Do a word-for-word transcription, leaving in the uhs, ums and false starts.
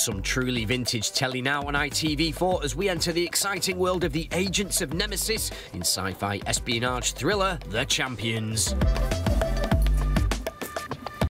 Some truly vintage telly now on I T V four as we enter the exciting world of the Agents of Nemesis in sci-fi espionage thriller The Champions.